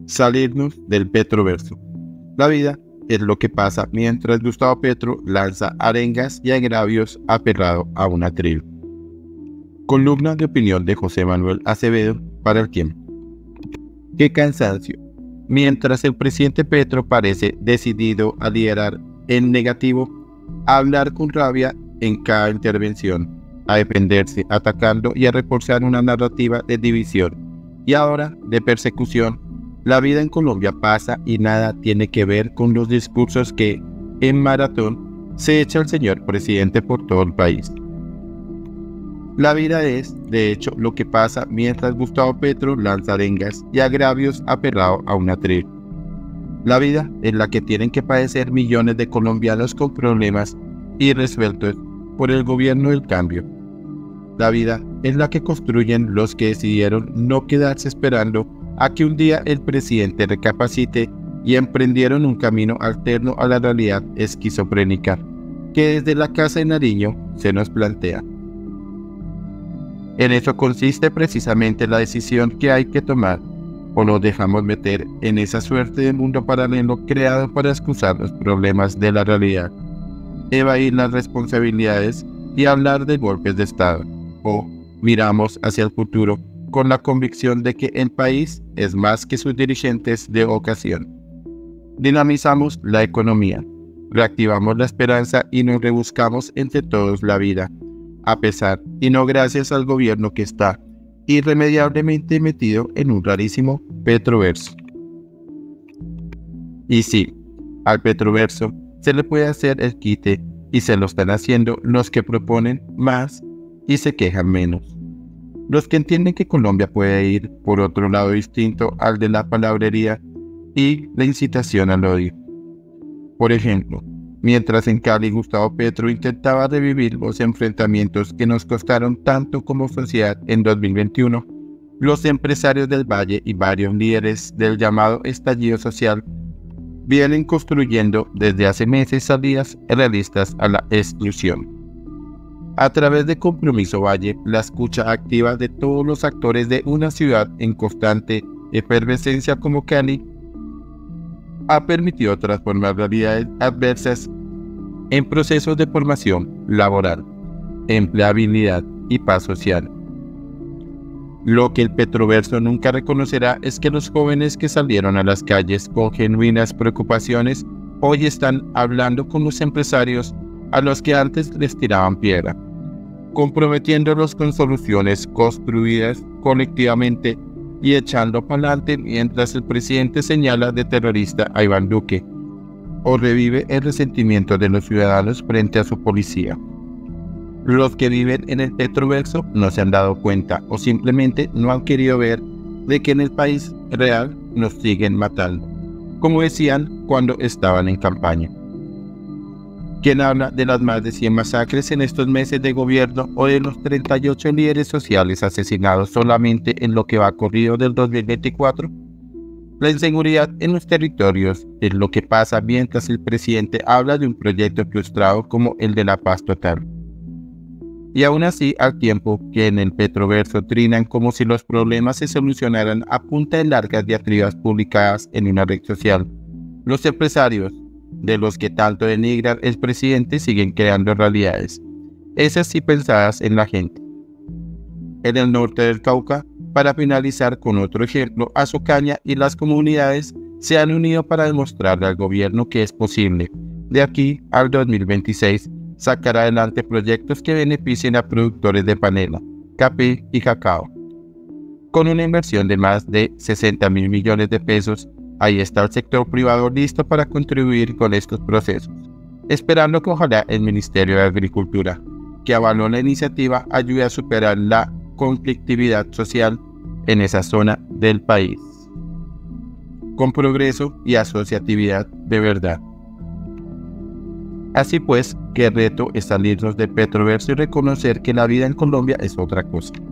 Salirnos del Petroverso. La vida es lo que pasa mientras Gustavo Petro lanza arengas y agravios aferrado a un atril. Columna de opinión de José Manuel Acevedo para El Tiempo. ¡Qué cansancio! Mientras el presidente Petro parece decidido a liderar en negativo, a hablar con rabia en cada intervención, a defenderse atacando y a reforzar una narrativa de división y ahora de persecución, la vida en Colombia pasa y nada tiene que ver con los discursos que, en maratón, se echa el señor presidente por todo el país. La vida es, de hecho, lo que pasa mientras Gustavo Petro lanza arengas y agravios aferrado a un atril. La vida es la que tienen que padecer millones de colombianos con problemas irresueltos por el gobierno del cambio. La vida es la que construyen los que decidieron no quedarse esperando a que un día el presidente recapacite y emprendieron un camino alterno a la realidad esquizofrénica que desde la Casa de Nariño se nos plantea. En eso consiste precisamente la decisión que hay que tomar, o nos dejamos meter en esa suerte de mundo paralelo creado para excusar los problemas de la realidad, evadir las responsabilidades y hablar de golpes de Estado, o miramos hacia el futuro con la convicción de que el país es más que sus dirigentes de ocasión. Dinamizamos la economía, reactivamos la esperanza y nos rebuscamos entre todos la vida, a pesar y no gracias al gobierno que está irremediablemente metido en un rarísimo Petroverso. Y sí, al Petroverso se le puede hacer el quite y se lo están haciendo los que proponen más y se quejan menos. Los que entienden que Colombia puede ir por otro lado distinto al de la palabrería y la incitación al odio. Por ejemplo, mientras en Cali Gustavo Petro intentaba revivir los enfrentamientos que nos costaron tanto como sociedad en 2021, los empresarios del Valle y varios líderes del llamado estallido social vienen construyendo desde hace meses salidas realistas a la exclusión. A través de Compromiso Valle, la escucha activa de todos los actores de una ciudad en constante efervescencia como Cali ha permitido transformar realidades adversas en procesos de formación laboral, empleabilidad y paz social. Lo que el Petroverso nunca reconocerá es que los jóvenes que salieron a las calles con genuinas preocupaciones hoy están hablando con los empresarios a los que antes les tiraban piedra, comprometiéndolos con soluciones construidas colectivamente y echando para adelante mientras el presidente señala de terrorista a Iván Duque o revive el resentimiento de los ciudadanos frente a su policía. Los que viven en el Petroverso no se han dado cuenta o simplemente no han querido ver de que en el país real nos siguen matando, como decían cuando estaban en campaña. ¿Quién habla de las más de 100 masacres en estos meses de gobierno o de los 38 líderes sociales asesinados solamente en lo que va corrido del 2024? La inseguridad en los territorios es lo que pasa mientras el presidente habla de un proyecto frustrado como el de la paz total. Y aún así, al tiempo que en el Petroverso trinan como si los problemas se solucionaran a punta de largas diatribas publicadas en una red social, los empresarios, de los que tanto denigran el presidente, siguen creando realidades, esas sí pensadas en la gente. En el norte del Cauca, para finalizar con otro ejemplo, Azocaña y las comunidades se han unido para demostrarle al gobierno que es posible, de aquí al 2026, sacar adelante proyectos que beneficien a productores de panela, café y cacao. Con una inversión de más de 60.000 millones de pesos, ahí está el sector privado listo para contribuir con estos procesos, esperando que ojalá el Ministerio de Agricultura, que avaló la iniciativa, ayude a superar la conflictividad social en esa zona del país, con progreso y asociatividad de verdad. Así pues, qué reto es salirnos del Petroverso y reconocer que la vida en Colombia es otra cosa.